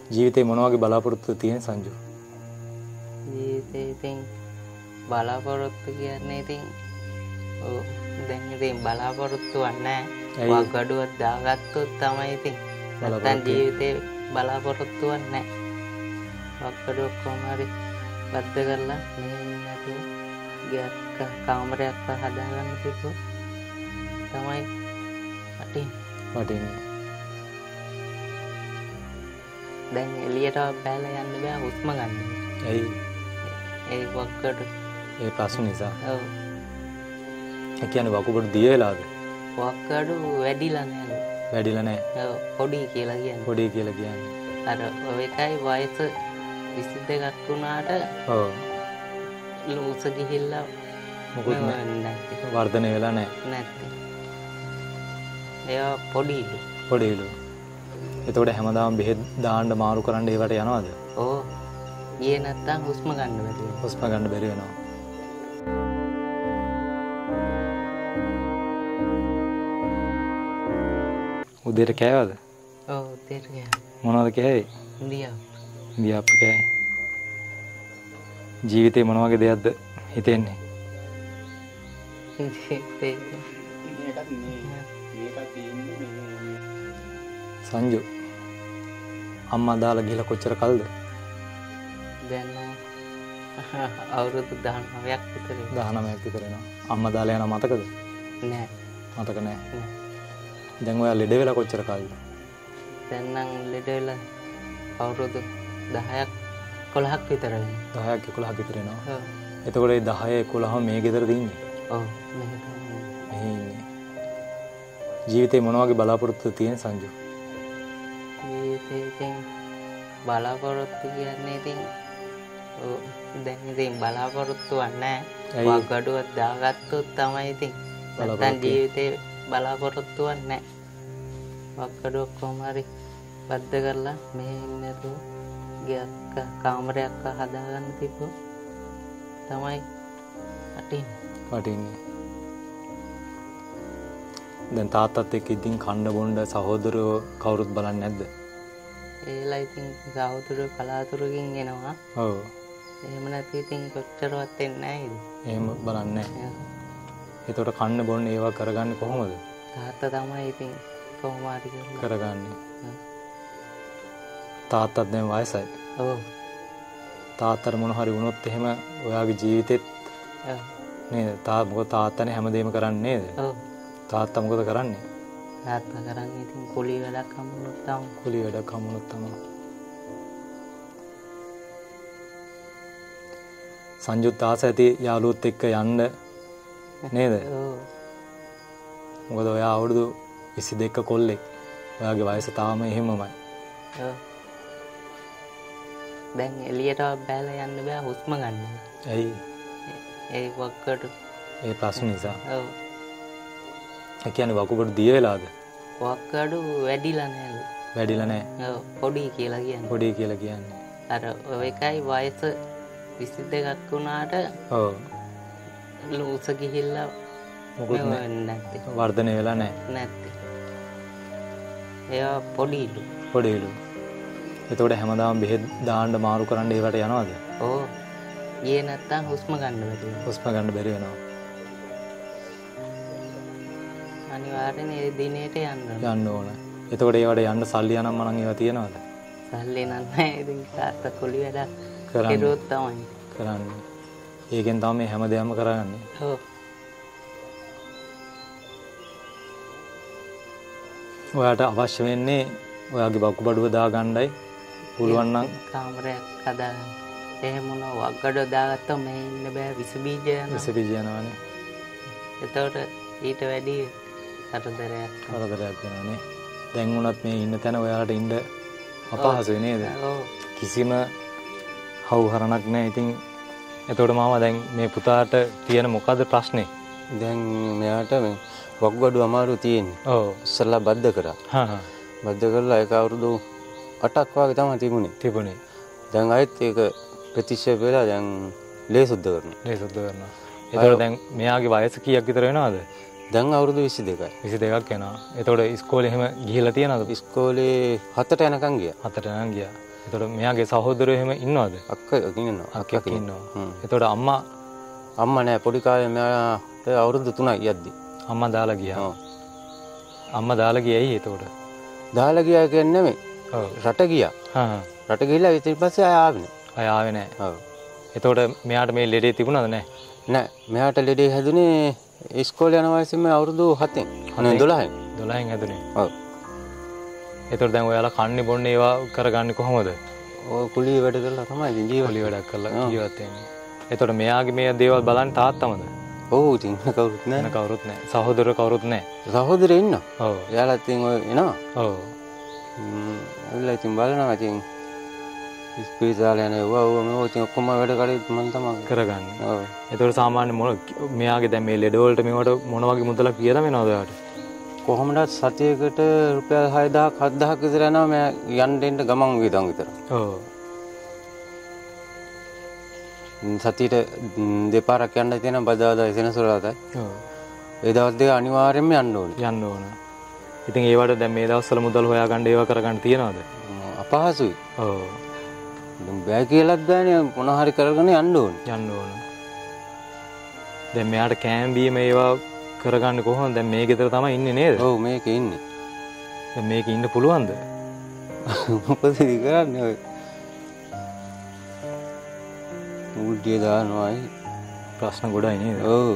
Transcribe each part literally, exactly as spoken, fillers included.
ජීවිතේ මොන වගේ බලාපොරොත්තු තියෙන සංජු? ජීවිතේ ඉතින් බලාපොරොත්තු කියන්නේ ඉතින් ඔව් දැන් ඉතින් බලාපොරොත්තුවක් නැහැ. වගඩුවක් දාගත්තොත් තමයි ඉතින් නැත්තම් ජීවිතේ බලාපොරොත්තුවක් නැහැ. වගඩුවක් කොහොම හරි බද්ධ කරලා මේ නැතුව ගියක් කාමරයක් හදාගන්න තිබ්බොත් තමයි වටින්නේ. වටින්නේ. දැන් එළියට බැලලා යන්න බෑ හුස්ම ගන්න. ඇයි? ඒ වගඩු ඒ ප්‍රශ්න නිසා. ඔව්. ඒ කියන්නේ වකුගඩු දිය වෙලාද? වගඩු වැඩිලා නෑ. වැඩිලා නෑ. ඔව් පොඩි කියලා කියන්නේ. පොඩි කියලා කියන්නේ. අර ඔය එකයි වයස විසි දෙකක් වුණාට ඔව් ලූස ගිහිල්ලා මොකුත් නැත්තේ. වර්ධනය වෙලා නෑ. නැත්තේ. ඒවා පොඩිලු. පොඩිලු. එතකොට හැමදාම බෙහෙත් දාන්න මාරු කරන්න ඒවට යනවද? ඔව්. ඊයේ නැත්තම් හුස්ම ගන්න බැරි වෙනවා. හුස්ම ගන්න බැරි වෙනවා. උදේට කෑවද? ඔව් උදේට කෑවා. මොනවද කෑවේ? ඉන්දියාව. ඉන්දියාව කෑවේ. ජීවිතේ මොන වගේ දෙයක්ද හිතෙන්නේ? සංජු අම්මා දාලා ගිහලා කොච්චර කල්ද? දැන් අවුරුදු දහනවයක් විතර. දහනවයක් විතර වෙනවා. අම්මා දාලා යන මතකද? නෑ. මතක නෑ. දැන් ඔයා ලෙඩ වෙලා කොච්චර කාලෙද? දැන් නම් ලෙඩ වෙලා අවුරුදු දහයක් එකොළහක් විතර වෙනවා. දහයක් එකොළහක් විතර වෙනවා. ඔව්. එතකොට ඒ දහය එකොළහම මේ ගෙදරද ඉන්නේ? ඔව් මෙහෙ තමයි. මෙහි ඉන්නේ. ජීවිතේ මොන වගේ බලාපොරොත්තු තියෙන සංජු? ජීවිතේ ඉතින් බලාපොරොත්තු කියන්නේ ඉතින් ඔව් දැන් ඉතින් බලාපොරොත්තුවක් නැහැ. වගඩුවක් දාගත්තොත් තමයි ඉතින් නැත්තම් ජීවිතේ බලාපොරොත්තුවක් නැහැ. වගඩුවක් කොහොම හරි බද්ධ කරලා මෙහෙ ඉන්න නැතුව ගියක් කාමරයක් හදාගන්න තිබ්බොත් තමයි වටින්නේ. වටින්නේ. දැන් තාත්තත් එක්ක ඉතින් කන්න බොන්න සහෝදරයෝ කවුරුත් බලන්නේ නැද්ද? ඒලා ඉතින් සහෝදරයෝ කලාතුරකින් එනවා. ඔව්. එහෙම නැති ඉතින් කොච්චරවත් එන්නේ නැහැ ඉතින්. එහෙම බලන්නේ නැහැ. එතකොට කන්න බොන්න ඒවා කරගන්නේ කොහොමද? තාත්තා තමයි ඉතින් කොහොම හරි කරගන්නේ. තාත්තත් දැන් වයසයි. ඔව්. තාත්තට මොන හරි වුණොත් එහෙම ඔයාගේ ජීවිතෙත් ඔව් නේද? තා මොකද තාත්තනේ හැමදේම කරන්නේ නේද? ඔව්. තාත්තා මොකද කරන්නේ? තාත්තා කරන්නේ ඉතින් කුලී වැඩක් හම්බුනොත් තමයි. කුලී වැඩක් හම්බුනොත් තමයි. සංජුත් ආස ඇති යාළුවොත් එක්ක යන්න නේද? ඔව්. මොකද ඔයා අවුරුදු විසි දෙක කොල්ලෙක්. ඔයාගේ වයස තාම එහෙමමයි. ඔව්. දැන් එළියට බැලලා යන්න බෑ හුස්ම ගන්න. ඇයි? ඒ වගඩු ඒ ප්‍රශ්න නිසා. ඔව්. ඒ කියන්නේ වකුගඩු දිය වෙලාද? වගඩු වැඩිලා නෑ. වැඩිලා නෑ. ඔව් පොඩි කියලා කියන්නේ. පොඩි කියලා කියන්නේ. අර ඔය එකයි වයස විසි දෙකක් වුණාට ඔව් ලූස ගිහිල්ලා මොකුත් නැත්තේ. වර්ධනය වෙලා නෑ. නැත්තේ. ඒවා පොඩිලු. පොඩිලු. එතකොට හැමදාම බෙහෙත් දාන්න මාරු කරන්න ඒවට යනවද? ඔව්. ඊයේ නැත්තම් හුස්ම ගන්න බැරි වෙනවා. හුස්ම ගන්න බැරි වෙනවා. අනිවාර්යෙන් ඒ දිනේට යන්න යන්න ඕන. එතකොට ඒවට යන්න සල්ලි යනම් මනම් ඒවා තියනවද? සල්ලි නැහැ. ඉතින් තාත්තා කුලි වැඩ කරුවොත් තමයි කරන්නේ. ඒකෙන් තමයි මේ හැමදේම කරගන්නේ. ඔව්. ඔයාට අවශ්‍ය වෙන්නේ ඔයාගේ වකුගඩුව දාගන්නයි පුළුවන් නම් කාමරයක් හදාගන්න. එහෙම මොන වගඩ දාගත්තම මේ ඉන්න බෑ විස බීජ යනවා. විස බීජ යනවානේ. එතකොට ඊට වැඩි කරදරයක් කරදරයක් වෙනවානේ. දැන් උනත් මේ ඉන්න තැන ඔයාලට ඉන්න අපහසුයි නේද? ඔව්. කිසිම හවුහරණක් නැහැ. ඉතින් එතකොට මාමා දැන් මේ පුතාට තියෙන මොකද්ද ප්‍රශ්නේ? දැන් මෙයාට මේ වකුගඩු අමාරු තියෙන්නේ. ඔව්. ඉස්සල්ලා බද්ධ කරා. හා හා. බද්ධ කරලා ඒක අවුරුදු අටක් වගේ තමයි තිබුණේ. තිබුණේ. දැන් ආයෙත් ඒක ප්‍රතික්ෂේප වෙලා දැන් ලේ සුද්ධ කරනවා. ලේ සුද්ධ කරනවා. එතකොට දැන් මෙයාගේ වයස කීයක් විතර වෙනවද? දැන් අවුරුදු විසි දෙකයි. විසි දෙකක් වෙනවා. එතකොට ඉස්කෝලේ එහෙම ගිහිල්ලා තියනවද? ඉස්කෝලේ හතට යනකම් ගියා. හතට යනකම් ගියා. එතකොට මෙයාගේ සහෝදරයෝ එහෙම ඉන්නවද? අක්කා ඉන්නවා. අක්කක් ඉන්නවා. එතකොට අම්මා අම්මා නෑ පොඩි කාලේ මෙයාට අවුරුදු තුනයි යද්දි. අම්මා දාලා ගියා. අම්මා දාලා ගියයි ඇයි එතකොට? දාලා ගියා කියන්නේ නෙමෙයි. ඔව්. රට ගියා. හා. රට ගිහිල්ලා ඊට පස්සේ ආය ආවේ නෑ. ආය ආවේ නෑ. ඔව්. එතකොට මෙයාට මේ ලෙඩේ තිබුණාද නෑ? නෑ. මෙයාට ලෙඩේ හැදුනේ ඉස්කෝලේ යන වයසේම අවුරුදු හතෙන්. අනේ දොළහෙන්. දොළහෙන් හැදුනේ. ඔව්. එතකොට දැන් ඔයාලා කන්නේ බොන්නේ ඒවා කරගන්නේ කොහොමද? ඔය කුලී වැඩ කරලා තමයි ඉතින් ජීවත් කුලී වැඩක් කරලා ජීවත් වෙන්නේ. එතකොට මෙයාගේ මේ දේවල් බලන්න තාත්තමද? ඔව් ඉතින් කවුරුත් නෑ. වෙන කවුරුත් නෑ. සහෝදරයෝ කවුරුත් නෑ. සහෝදරයෝ ඉන්නවා. ඔව්. එයාලා ඉතින් ඔය එනවා. ඔව්. ම්ම් ඇවිල්ලා ඉතින් බලනවා ඉතින් ඉස්පිරිතාලේ යන ඒවා ඔව් මේ ඉතින් ඔක්කොම වැඩ කටයුතු මම තමයි කරගන්නේ. ඔව්. එතකොට සාමාන්‍ය මොන මෙයාගේ දැන් මේ ලෙඩ වලට මේවට මොන වගේ මුදලක් කියලා වෙනවද ඔයාලට? කොහොමද සතියකට රුපියල් හය දහසක් හත් දහසක් විතර යනවා මම යන්න දෙන්න ගමන් වේදන් විතර. ඔව්. සතියට දෙපාරක් යන්න තියෙන බදාදා සෙනසුරාදා. ඔව්. ඒ දවස් දෙක අනිවාර්යයෙන්ම යන්න ඕනේ. යන්න ඕන. ඉතින් ඒවට දැන් මේ දවස්වල මුදල් හොයාගන්න ඒවා කරගන්න තියනවද? අපහසුයි. ඔව්. දැන් බෑ කියලාත් බෑනේ මොන හරි කරගෙන යන්න ඕනේ. යන්න ඕන. දැන් මෙයාට කෑම බීම ඒවා කරගන්න කොහොමද? දැන් මේ ගෙදර තමයි ඉන්නේ නේද? ඔව් මේකේ ඉන්නේ. දැන් මේකේ ඉන්න පුළුවන්ද? මොකද කරන්නේ ඔය? උල්ටිය දානවායි ප්‍රශ්න ගොඩයි නේද? ඔව්.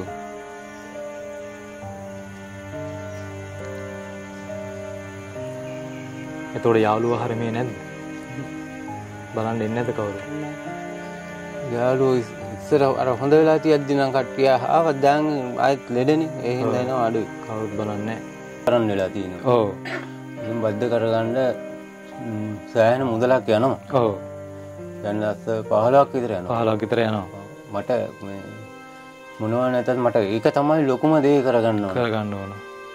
එතකොට යාළුවා හරියන්නේ නැද්ද? බලන්න එන්නේ නැද්ද කවුරු? යාළුවෝ ඉස්සර අර හොඳ වෙලා තියද්දි නම් කට්ටිය ආවා දැන් ආයෙත් ලෙඩනේ. ඒ හින්දා එනවා අඩුයි. කවුරුත් බලන්නේ නැහැ. කරන්න වෙලා තියෙනවා. ඔව්. ඉතින් බද්ද කරගන්න සෑහෙන මුදලක් යනවා. ඔව්. දැන් ලස්ස පහළොවක් විතර යනවා. පහළොවක් විතර යනවා. මට මේ මොනවා නැතත් මට ඒක තමයි ලොකුම දේ කරගන්න ඕන. කරගන්න ඕන.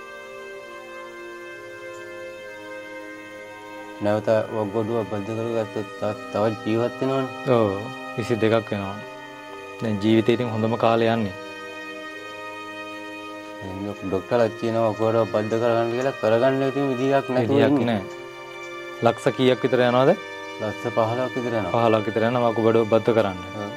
නැවත වග්ගොඩුව බද්ද කරගත්තොත් තවත් ජීවත් වෙනවනේ. ඔව්. විසි දෙකක් වෙනවා. දැන් ජීවිතේ ඉතින් හොඳම කාලේ යන්නේ. ඩොක්ටර්ලා කියනවා ඔක්කොම බද්ද කරගන්න කියලා කරගන්න ඉතින් විදියක් නැතුව විදියක් නෑ. ලක්ෂ කීයක් විතර යනවද? ලක්ෂ පහළොවක් විතර යනවා. පහළොවක් විතර යනවා වකුගඩු බද්ද කරන්න.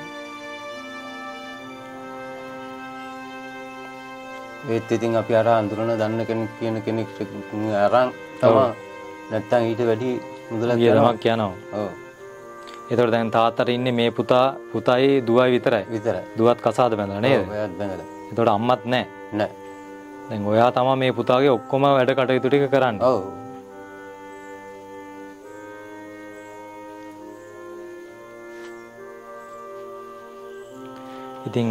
ඒත් ඉතින් අපි අර අඳුරන දන්න කෙනෙක් කියන කෙනෙක් අරන් තමයි නැත්තම් ඊට වැඩි මුදලක් යනවා කියනවා. ඔව්. ඒතකොට දැන් තාත්තට ඉන්නේ මේ පුතා පුතයි දුවයි විතරයි. විතරයි. දුවත් කසාද බැඳලා නේද? ඔව් එයාත් බැඳලා. ඒතකොට අම්මත් නැහැ. නැහැ. දැන් ඔයා තමයි මේ පුතාගේ ඔක්කොම වැඩ කටයුතු ටික කරන්නේ. ඔව්. ඉතින්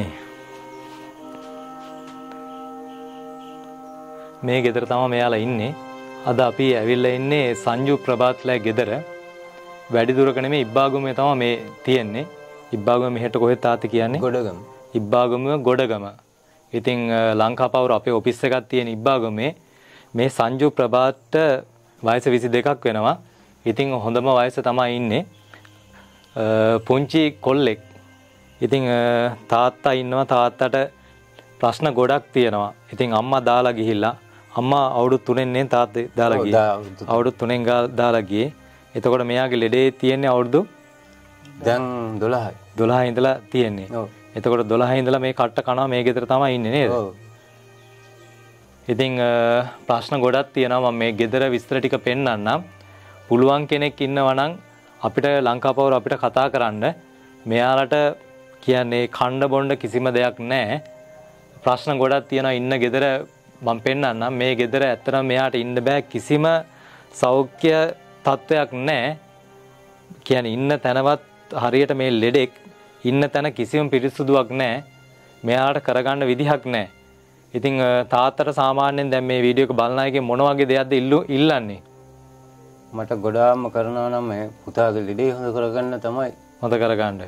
මේ ගෙදර තමයි මෙයාලා ඉන්නේ. අද අපි ඇවිල්ලා ඉන්නේ සංජු ප්‍රභාත්ලා ගෙදර. වැඩි දුරක නෙමෙයි ඉබ්බාගමුවේ තමයි මේ තියෙන්නේ. ඉබ්බාගම මෙහෙට කොහෙද තාත්ති කියන්නේ? ගොඩගම. ඉබ්බාගමුව ගොඩගම. ඉතින් ලංකාපවුර අපේ ඔෆිස් එකක් තියෙන ඉබ්බාගමේ මේ සංජු ප්‍රභාත්ට වයස විසි දෙකක් වෙනවා. ඉතින් හොඳම වයස තමයි ඉන්නේ. පුංචි කොල්ලෙක්. ඉතින් තාත්තා ඉන්නවා තාත්තට ප්‍රශ්න ගොඩක් තියෙනවා. ඉතින් අම්මා දාලා ගිහිල්ලා අම්මා අවුරුදු තුනෙන් නේ තාත්තා දාලා ගියේ. අවුරුදු තුනෙන් දාලා ගියේ. එතකොට මෙයාගේ ලෙඩේ තියෙන්නේ අවුරුදු දැන් දොළහයි. දොළහ ඉඳලා තියෙන්නේ. ඔව්. එතකොට දොළහ ඉඳලා මේ කට්ට කනවා මේ ගෙදර තමයි ඉන්නේ නේද? ඔව්. ඉතින් ප්‍රශ්න ගොඩක් තියෙනවා. මම මේ ගෙදර විස්තර ටික පෙන්නන්නම්. පුළුවන් කෙනෙක් ඉන්නවා නම් අපිට ලංකාපවුර අපිට කතා කරන්න. මෙයාලට කියන්නේ කණ්ඩ බොණ්ඩ කිසිම දෙයක් නැහැ. ප්‍රශ්න ගොඩක් තියෙනවා ඉන්න ගෙදර මම පෙන්නන්නම්. මේ ගෙදර ඇත්තටම මෙයාට ඉන්න බෑ කිසිම සෞඛ්‍ය තත්ත්වයක් නැහැ. කියන්නේ ඉන්න තැනවත් හරියට මේ ලෙඩෙක් ඉන්න තැන කිසිම පිරිසුදුවක් නැහැ. මෙයාට කරගන්න විදිහක් නැහැ. ඉතින් තාත්තට සාමාන්‍යයෙන් දැන් මේ වීඩියෝ එක බලන එකේ මොන වගේ දෙයක්ද ඉල්ලන්නේ? මට ගොඩාක්ම කරනවා නම් මේ පුතාගේ ලෙඩේ හොඳ කරගන්න තමයි. හොඳ කරගන්න.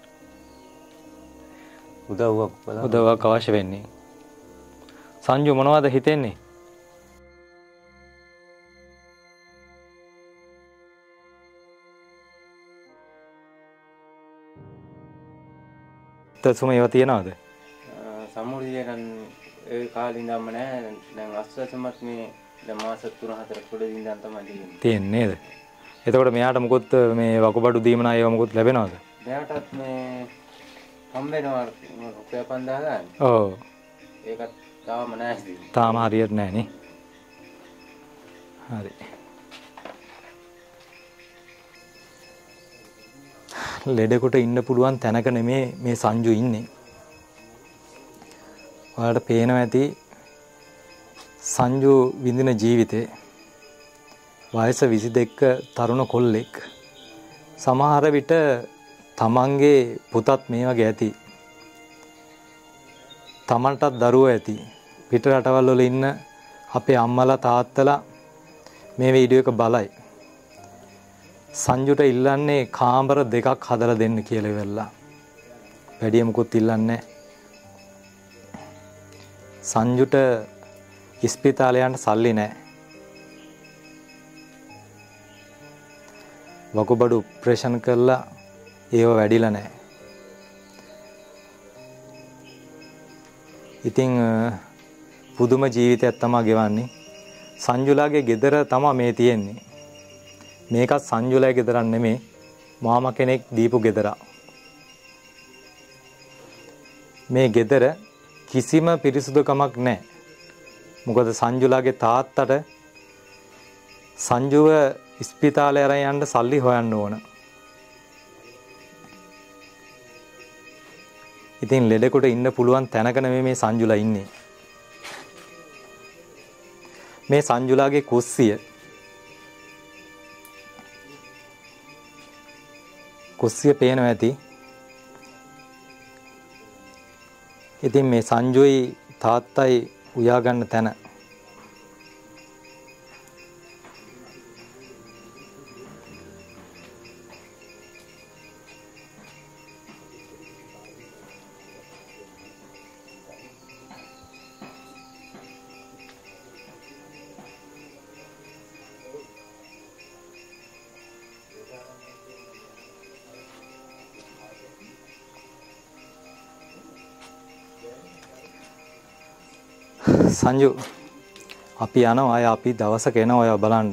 උදව්වක් බලන්න. උදව්වක් අවශ්‍ය වෙන්නේ. සංජු මොනවද හිතෙන්නේ? තත්සම ඒවා තියනවද? සම්මුතිය නම් ඒ කාලේ ඉඳන්ම නෑ. දැන් අස්වැසමත් මේ දැන් මාස තුන හතර පොඩ ඉඳන් තමයි තියෙන්නේ. තියෙන්නේ නේද? එතකොට මෙයාට මොකොත් මේ වකුබඩු දීමනා ඒවා මොකොත් ලැබෙනවද? මෙයාටත් මේ හම් වෙනවා රුපියල් පන්දාහ ගන්න. ඔව්. ඒකත් තාම නැහැ. තාම හරියට නැහැ නේ. හරි. ලෙඩෙකුට ඉන්න පුළුවන් තැනක නෙමේ මේ සංජු ඉන්නේ. ඔයාලට පේනවා ඇති සංජු විඳින ජීවිතේ වයස විසි දෙක තරුණ කොල්ලෙක්. සමහර විට තමන්ගේ පුතත් මේ වගේ ඇති. තමන්ටත් දරුවෝ ඇති. පිට රටවල් වල ඉන්න අපේ අම්මලා තාත්තලා මේ වීඩියෝ එක බලයි. සංජුට ඉල්ලන්නේ කාමර දෙකක් හදලා දෙන්න කියලා ඉවරලා. වැඩි මොකුත් ඉල්ලන්නේ සංජුට ඉස්පිතාලේ යන්න සල්ලි නැහැ. වකුබඩු ඔපරේෂන් කරලා ඒව වැඩිලා නැහැ. ඉතින් පුදුම ජීවිතයක් තමයි ගෙවන්නේ. සංජුලාගේ ගෙදර තමයි මේ තියෙන්නේ. මේකත් සංජුලාගේ ගෙදරක් නෙමෙයි. මාමා කෙනෙක් දීපු ගෙදර. මේ ගෙදර කිසිම පිරිසුදුකමක් නැහැ. මොකද සංජුලාගේ තාත්තට සංජුව ඉස්පිතාලේ අරන් යන්න සල්ලි හොයන්න ඕන. ඉතින් ලෙඩෙකුට ඉන්න පුළුවන් තැනක නෙමෙයි මේ සංජුලා ඉන්නේ. මේ සංජුලාගේ කුස්සිය කුස්සිය පේනවා ඇති. ඉතින් මේ සංජුයි තාත්තයි උයා ගන්න තැන. සංජු අපි යනවා. අය අපි දවසක එනවා ඔය බලන්න.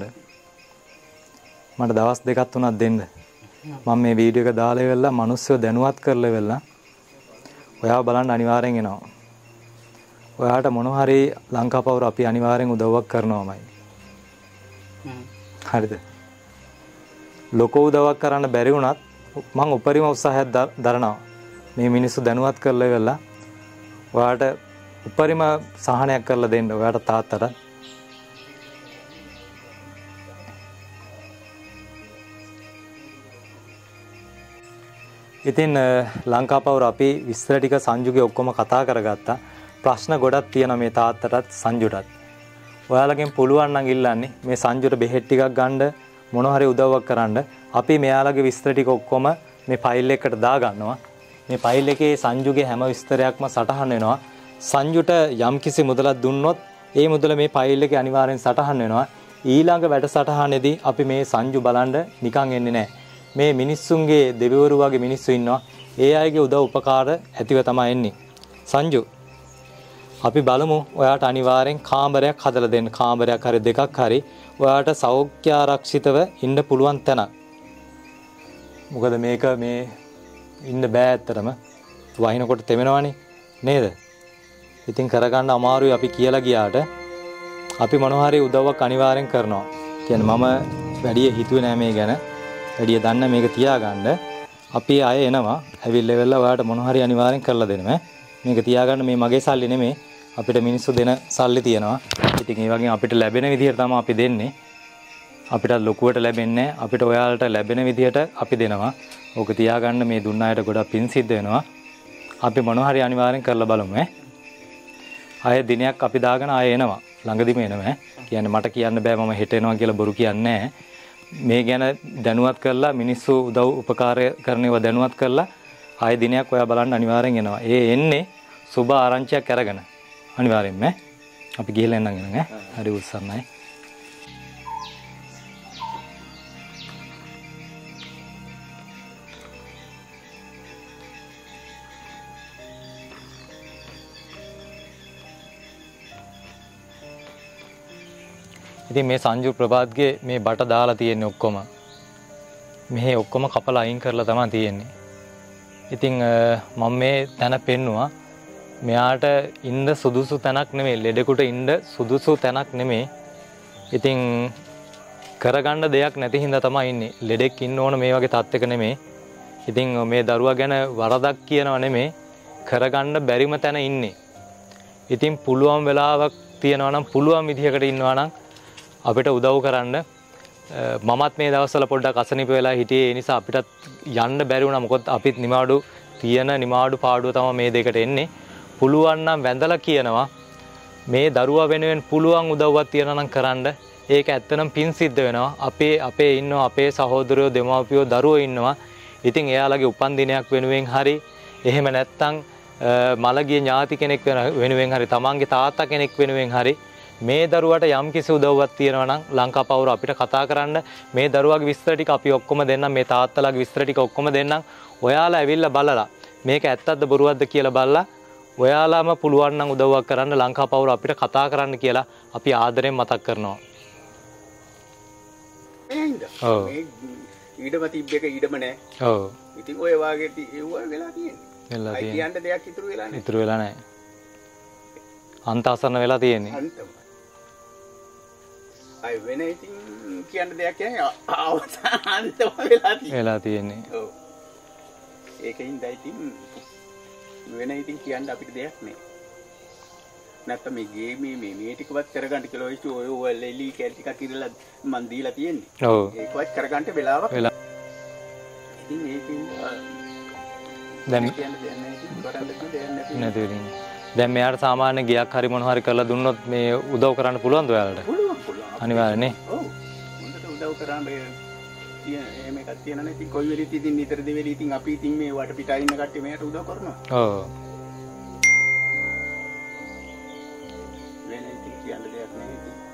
මට දවස් දෙකක් තුනක් දෙන්න. මම මේ වීඩියෝ එක දාලා ඉවරලා මිනිස්සු දැනුවත් කරලා ඉවරලා ඔයාව බලන්න අනිවාර්යෙන් එනවා. ඔයාට මොන හරි ලංකාපවුර අපි අනිවාර්යෙන් උදව්වක් කරනවාමයි. හරිද? ලොකෝ උදව්වක් කරන්න බැරි වුණත් මම උපරිම උත්සාහයක් දරනවා. මේ මිනිස්සු දැනුවත් කරලා ඉවරලා ඔයාට උපරිම සහනයක් කරලා දෙන්න ඔයාට තාත්තට. ඉතින් ලංකාපවුර අපි විස්තර ටික සංජුගේ ඔක්කොම කතා කරගත්තා. ප්‍රශ්න ගොඩක් තියෙනවා මේ තාත්තටත් සංජුටත්. ඔයාලගෙන් පුළුවන් නම් ඉල්ලන්නේ මේ සංජුට බෙහෙත් ටිකක් ගන්න මොන හරි උදව්වක් කරන්න. අපි මෙයාලගේ විස්තර ටික ඔක්කොම මේ ෆයිල් එකකට දාගන්නවා. මේ ෆයිල් එකේ සංජුගේ හැම විස්තරයක්ම සටහන් වෙනවා. සංජුට යම් කිසි මුදලක් දුන්නොත් ඒ මුදල මේ ෆයිල් එකේ අනිවාර්යෙන් සටහන් වෙනවා. ඊළඟ වැඩසටහනේදී අපි මේ සංජු බලන්න නිකන් එන්නේ නැහැ. මේ මිනිස්සුන්ගේ දෙවිවරු වගේ මිනිස්සු ඉන්නවා. ඒ අයගේ උදව් උපකාර ඇතිව තමයි එන්නේ. සංජු අපි බලමු ඔයාට අනිවාර්යෙන් කාමරයක් හදලා දෙන්න. කාමරයක් හරි දෙකක් හරි ඔයාට සෞඛ්‍ය ආරක්ෂිතව ඉන්න පුළුවන් තැනක්. මොකද මේක මේ ඉන්න බෑ ඇත්තටම. වහිනකොට තෙමෙනවනේ නේද? ඉතින් කරගන්න අමාරුයි අපි කියලා ගියාට අපි මොන හරි උදව්වක් අනිවාර්යෙන් කරනවා. කියන්නේ මම වැඩි හිතුවේ නෑ මේ ගැන. වැඩි දන්න මේක තියාගන්න. අපි ආයෙ එනවා. ඇවිල්ලා වෙලා ඔයාලට මොන හරි අනිවාර්යෙන් කරලා දෙනවා. මේක තියාගන්න මේ මගේ සල්ලි නෙමෙයි. අපිට මිනිස්සු දෙන සල්ලි තියෙනවා. ඉතින් ඒ වගේ අපිට ලැබෙන විදිහට තමයි අපි දෙන්නේ. අපිට ලොකුවට ලැබෙන්නේ අපිට ඔයාලට ලැබෙන විදිහට අපි දෙනවා. ඕක තියාගන්න මේ දුන්න අයට ගොඩක් පින් සිද්ධ වෙනවා. අපි මොන හරි අනිවාර්යෙන් කරලා බලමු ඈ. ආයෙ දිනයක් අපි දාගෙන ආයෙ එනවා. ළඟදිම එනවා ඈ. කියන්නේ මට කියන්න බෑ මම හෙට එනවා කියලා බොරු කියන්නේ නැහැ. මේ ගැන දැනුවත් කරලා මිනිස්සු උදව් උපකාර කරන ඒවා දැනුවත් කරලා ආයෙ දිනයක් ඔයා බලන්න අනිවාර්යෙන් එනවා. ඒ එන්නේ සුබ ආරංචියක් අරගෙන. අනිවාර්යෙන්ම අපි ගිහලා එන්නම් එනං ඈ. හරි උත්සන්නයි. ඉතින් මේ සංජු ප්‍රභාත්ගේ මේ බට දාලා තියෙන්නේ ඔක්කොම මෙහි ඔක්කොම කපලා අයින් කරලා තමයි තියෙන්නේ. ඉතින් මම මේ තැන පෙන්නුවා මෙයාට ඉන්න සුදුසු තැනක් නෙමෙයි, ලෙඩෙකුට ඉන්න සුදුසු තැනක් නෙමෙයි. ඉතින් කරගන්න දෙයක් නැති හින්දා තමයි ඉන්නේ. ලෙඩෙක් ඉන්න ඕන මේ වගේ තත්ත්වයක නෙමෙයි. ඉතින් මේ දරුවා ගැන වරදක් කියනව නෙමෙයි, කරගන්න බැරිම තැන ඉන්නේ. ඉතින් පුළුවන් වෙලාවක් තියනවා නම්, පුළුවන් විදිහකට ඉන්නවා නම් අපිට උදව් කරන්න. මමත් මේ දවස්වල පොඩ්ඩක් අසනීප වෙලා හිටියේ. ඒ නිසා අපිටත් යන්න බැරි වුණා. මොකද අපිත් නිමාඩු තියෙන නිමාඩු පාඩුව තමයි මේ දෙකට එන්නේ. පුළුවන් නම් වැඳලා කියනවා මේ දරුවා වෙනුවෙන් පුළුවන් උදව්වක් තියනවා නම් කරන්න. ඒක ඇත්තනම් පින් සිද්ධ වෙනවා. අපේ අපේ ඉන්නවා අපේ සහෝදරයෝ, දෙමාපියෝ, දරුවෝ ඉන්නවා. ඉතින් එයාලගේ උපන්දිනයක් වෙනුවෙන් හරි, එහෙම නැත්නම් මළගිය ඥාති කෙනෙක් වෙනුවෙන් හරි, තමන්ගේ තාත්තා කෙනෙක් වෙනුවෙන් හරි මේ දරුවට යම් කිසි උදව්වක් තියෙනවා නම් ලංකා පවුර අපිට කතා කරන්න. මේ දරුවාගේ විස්තර ටික අපි ඔක්කොම දෙන්නම්. මේ තාත්තලාගේ විස්තර ටික ඔක්කොම දෙන්නම්. ඔයාලා ඇවිල්ලා බලලා මේක ඇත්තක්ද බොරුවක්ද කියලා බලලා ඔයාලාම පුළුවන් නම් උදව්වක් කරන්න ලංකා පවුර අපිට කතා කරන්න කියලා අපි ආදරෙන් මතක් කරනවා. ඔව්. ඊඩම තිබ්බ එක ඊඩම නෑ. ඔව්. ඉතින් ඔය වාගේ ඒව වෙලා තියෙන්නේ. වෙලා අයි තියෙන්නේ. කියන්න දෙයක් ඉතුරු වෙලා නෑ. ඉතුරු වෙලා නැහැ. අන්ත අසන්න වෙලා තියෙන්නේ. අන්තම. අයි වෙන ඉතින් කියන්න දෙයක් නැහැ. අවසාන අන්තම වෙලා තියෙන්නේ. වෙලා තියෙන්නේ. ඔව්. ඒකෙන් දැයිතින් වෙන ඉතින් කියන්න අපිට දෙයක් නෑ. නැත්නම් මේ ගේමේ මේ මේ ටිකවත් කරගන්න කියලා ඔය ඔය ඔය ලෙලි කැල් ටිකක් ඉරලා මන් දීලා තියෙන්නේ. ඔව්. ඒකවත් කරගන්න වෙලාවක්. වෙලා. ඉතින් ඒකෙන් දැන් කියන්න දෙයක් නැහැ. ඉතින් කරන්න දෙයක් නැති. නැති වෙලින්. දැන් මෙයාට සාමාන්‍ය ගියක් හරි මොන හරි කරලා දුන්නොත් මේ උදව් කරන්න පුළුවන්ද ඔයාලට? පුළුවන් පුළුවන්. අනිවාර්යනේ. ඔව්. හොඳට උදව් කරාම ඒ එහෙම එකක් තියෙනවා නේ. ඉතින් කොයි වෙලෙත් ඉතින් නිතර දෙවෙලි ඉතින් අපි ඉතින් මේ වට පිටා ඉන්න කට්ටිය මෙයාට උදව් කරනවා. ඔව්. වෙන ඉතින් කියන්න දෙයක් නැහැ ඉතින්.